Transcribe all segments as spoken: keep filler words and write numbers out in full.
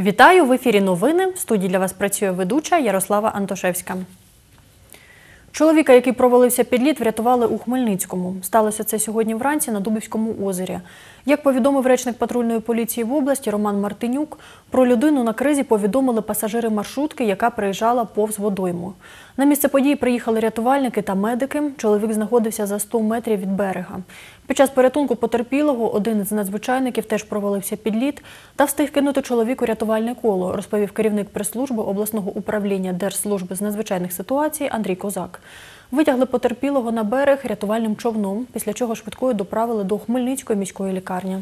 Вітаю! В ефірі новини. В студії для вас працює ведуча Ярослава Антошевська. Чоловіка, який провалився під лід, врятували у Хмельницькому. Сталося це сьогодні вранці на Дубівському озері. Як повідомив речник патрульної поліції в області Роман Мартинюк, про людину на кризі повідомили пасажири маршрутки, яка приїжджала повз водойму. На місце події приїхали рятувальники та медики. Чоловік знаходився за сто метрів від берега. Під час порятунку потерпілого один з надзвичайників теж провалився під лід та встиг кинути чоловіку рятувальне коло, розповів керівник прес-служби обласного управління Держслужби з надзвичайних ситуацій Андрій Козак. Витягли потерпілого на берег рятувальним човном, після чого швидкою доправили до Хмельницької міської лікарні.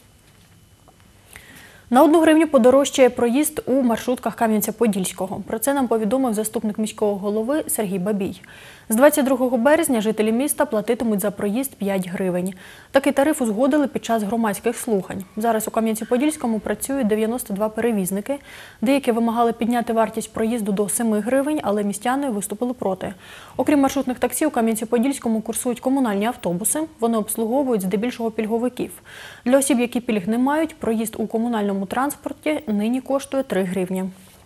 На одну гривню подорожчає проїзд у маршрутках Кам'янця-Подільського. Про це нам повідомив заступник міського голови Сергій Бабій. З двадцять другого березня жителі міста платитимуть за проїзд п'ять гривень. Такий тариф узгодили під час громадських слухань. Зараз у Кам'янці-Подільському працюють дев'яносто два перевізники. Деякі вимагали підняти вартість проїзду до семи гривень, але містяни виступили проти. Окрім маршрутних таксі, у Кам'янці-Подільському курсують комунальні автобуси. Вони обслуговують здебільшого пільговиків. Для осіб, які пільг не мають, проїзд у комунальному транспорті нині коштує три гривні.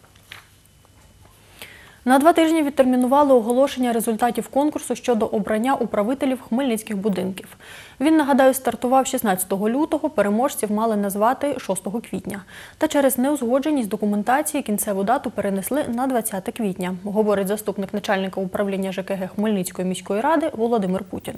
На два тижні відтермінували оголошення результатів конкурсу щодо обрання управителів хмельницьких будинків. Він, нагадаю, стартував шістнадцятого лютого, переможців мали назвати шостого квітня. Та через неузгодженість документації кінцеву дату перенесли на двадцяте квітня, говорить заступник начальника управління ЖКГ Хмельницької міської ради Володимир Путін.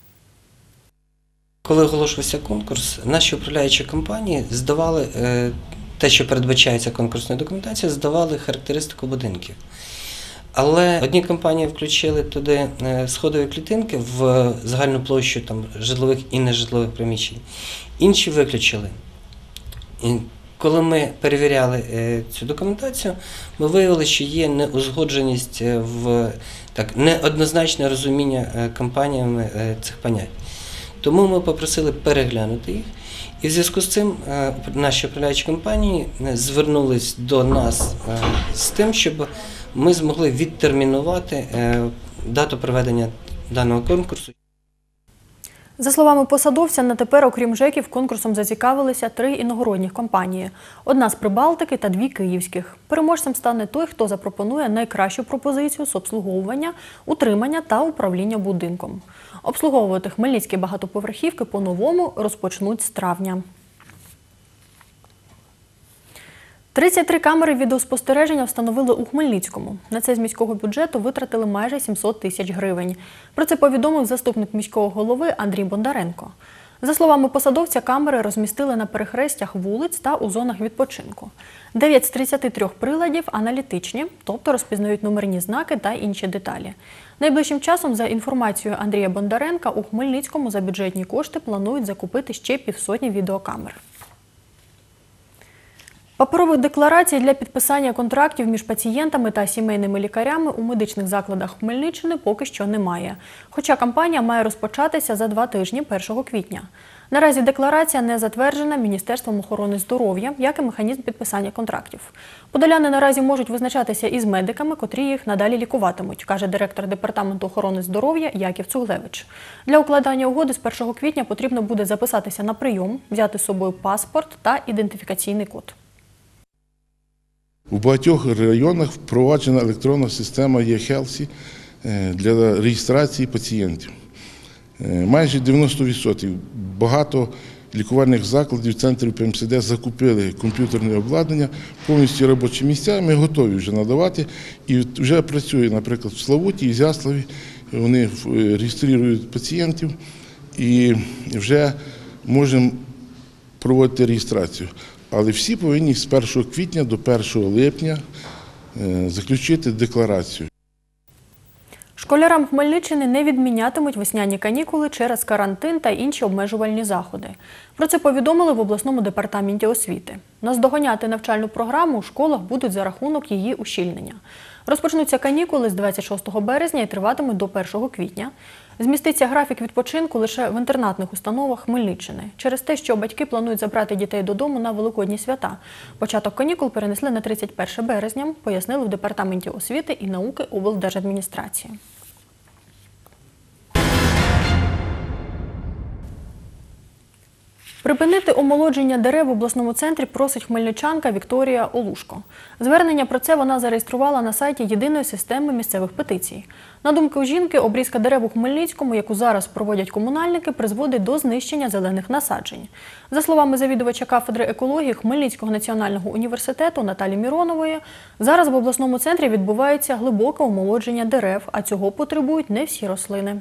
Коли оголошувався конкурс, наші управляючі компанії здавали те, що передбачається конкурсною документацією, здавали характеристику будинків. Але одні компанії включили туди сходові клітинки в загальну площу там, житлових і нежитлових приміщень, інші виключили. І коли ми перевіряли цю документацію, ми виявили, що є неузгодженість, в так, неоднозначне розуміння компаніями цих понять. Тому ми попросили переглянути їх. І в зв'язку з цим наші управляючі компанії звернулись до нас з тим, щоб ми змогли відтермінувати дату проведення даного конкурсу. За словами посадовця, на тепер, окрім ЖЕКів, конкурсом зацікавилися три іногородніх компанії. Одна з Прибалтики та дві київських. Переможцем стане той, хто запропонує найкращу пропозицію з обслуговування, утримання та управління будинком. Обслуговувати хмельницькі багатоповерхівки по-новому розпочнуть з травня. тридцять три камери відеоспостереження встановили у Хмельницькому. На це з міського бюджету витратили майже сімсот тисяч гривень. Про це повідомив заступник міського голови Андрій Бондаренко. За словами посадовця, камери розмістили на перехрестях вулиць та у зонах відпочинку. дев'ять з тридцяти трьох приладів аналітичні, тобто розпізнають номерні знаки та інші деталі. Найближчим часом, за інформацією Андрія Бондаренка, у Хмельницькому за бюджетні кошти планують закупити ще півсотні відеокамер. Паперових декларацій для підписання контрактів між пацієнтами та сімейними лікарями у медичних закладах Хмельниччини поки що немає. Хоча кампанія має розпочатися за два тижні, першого квітня. Наразі декларація не затверджена Міністерством охорони здоров'я, як і механізм підписання контрактів. Подоляни наразі можуть визначатися із медиками, котрі їх надалі лікуватимуть, каже директор Департаменту охорони здоров'я Яків Цуглевич. Для укладання угоди з першого квітня потрібно буде записатися на прийом, взяти з собою паспорт та ідентифікаційний код. У багатьох районах впроваджена електронна система Є-Хелсі для реєстрації пацієнтів. Майже дев'яносто відсотків багато лікувальних закладів, центрів Пе Ем Се Де закупили комп'ютерне обладнання, повністю робочі місця, ми готові вже надавати. І вже працює, наприклад, в Славуті, Ізяславі, вони реєструють пацієнтів і вже можемо проводити реєстрацію. Але всі повинні з першого квітня до першого липня заключити декларацію. Школярам Хмельниччини не відмінятимуть весняні канікули через карантин та інші обмежувальні заходи. Про це повідомили в обласному департаменті освіти. Наздоганяти навчальну програму у школах будуть за рахунок її ущільнення. Розпочнуться канікули з двадцять шостого березня і триватимуть до першого квітня. Зміститься графік відпочинку лише в інтернатних установах Хмельниччини. Через те, що батьки планують забрати дітей додому на Великодні свята. Початок канікул перенесли на тридцять перше березня, пояснили в Департаменті освіти і науки облдержадміністрації. Припинити омолодження дерев в обласному центрі просить хмельничанка Вікторія Олушко. Звернення про це вона зареєструвала на сайті єдиної системи місцевих петицій. На думку жінки, обрізка дерев у Хмельницькому, яку зараз проводять комунальники, призводить до знищення зелених насаджень. За словами завідувача кафедри екології Хмельницького національного університету Наталі Міронової, зараз в обласному центрі відбувається глибоке омолодження дерев, а цього потребують не всі рослини.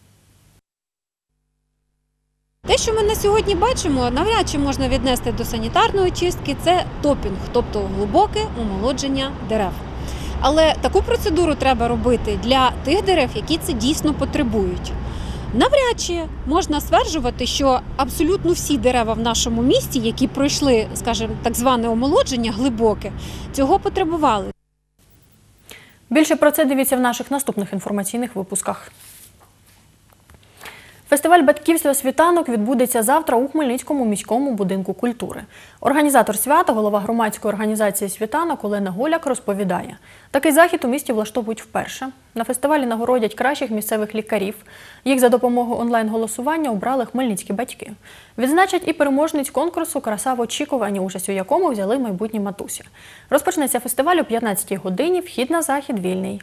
Те, що ми на сьогодні бачимо, навряд чи можна віднести до санітарної чистки, це топінг, тобто глибоке омолодження дерев. Але таку процедуру треба робити для тих дерев, які це дійсно потребують. Навряд чи можна стверджувати, що абсолютно всі дерева в нашому місті, які пройшли, скажімо, так зване омолодження глибоке, цього потребували. Більше про це дивіться в наших наступних інформаційних випусках. Фестиваль батьківства «Світанок» відбудеться завтра у Хмельницькому міському будинку культури. Організатор свята, голова громадської організації «Світанок» Олена Голяк розповідає, такий захід у місті влаштовують вперше. На фестивалі нагородять кращих місцевих лікарів. Їх за допомогою онлайн-голосування обрали хмельницькі батьки. Відзначать і переможниць конкурсу «Краса в очікуванні», участь у якому взяли майбутні матусі. Розпочнеться фестиваль о п'ятнадцятій годині, вхід на захід вільний.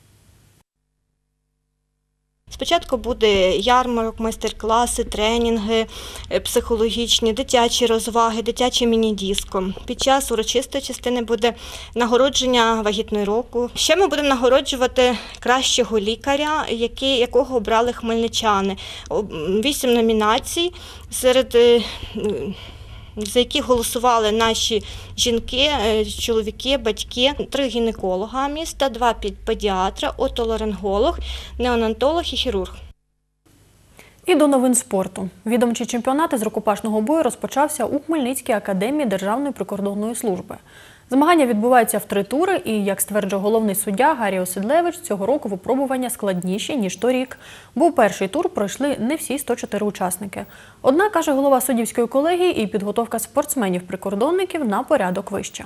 Спочатку буде ярмарок, майстер-класи, тренінги, психологічні, дитячі розваги, дитяче міні-диско. Під час урочистої частини буде нагородження вагітної року. Ще ми будемо нагороджувати кращого лікаря, який, якого обрали хмельничани. Вісім номінацій, серед за які голосували наші жінки, чоловіки, батьки, три гінеколога міста, два педіатра, отоларинголог, неонатолог і хірург. І до новин спорту. Відомчий чемпіонат із рукопашного бою розпочався у Хмельницькій академії Державної прикордонної служби. Змагання відбуваються в три тури і, як стверджує головний суддя Гаррій Оседлевич, цього року випробування складніші, ніж торік. Бо у перший тур пройшли не всі сто чотири учасники. Однак, каже голова суддівської колегії, і підготовка спортсменів-прикордонників на порядок вища.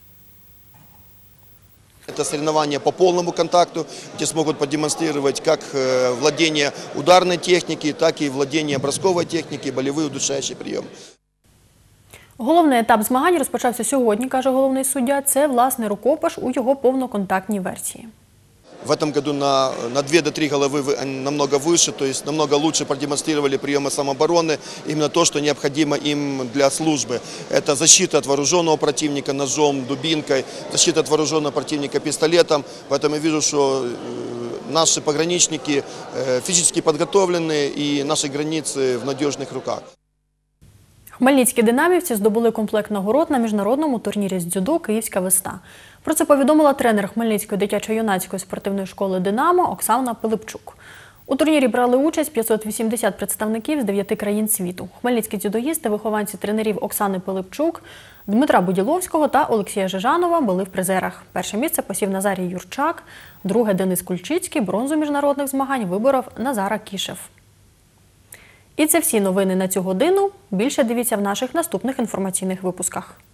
Это соревнования по полному контакту, где смогут продемонстрировать как владение ударной техники, так и владение бросковой техники, болевые удушающие приемы. Головний етап змагань розпочався сьогодні, каже головний суддя. Це, власне, рукопаш у його повноконтактній версії. В этом году на, на две до три головы намного выше, то есть намного лучше продемонстрировали приемы самообороны, именно то, что необходимо им для службы. Это защита от вооруженного противника ножом, дубинкой, защита от вооруженного противника пистолетом. Поэтому я вижу, что наши пограничники физически подготовлены и наши границы в надежных руках. Хмельницькі динамівці здобули комплект нагород на міжнародному турнірі з дзюдо «Київська веста». Про це повідомила тренер Хмельницької дитячо-юнацької спортивної школи «Динамо» Оксана Пилипчук. У турнірі брали участь п'ятсот вісімдесят представників з дев'яти країн світу. Хмельницькі дзюдоїсти, вихованці тренерів Оксани Пилипчук, Дмитра Буділовського та Олексія Жижанова були в призерах. Перше місце посів Назарій Юрчак, друге – Денис Кульчицький, бронзу міжнародних змагань виборов Назар Акішев. І це всі новини на цю годину. Більше дивіться в наших наступних інформаційних випусках.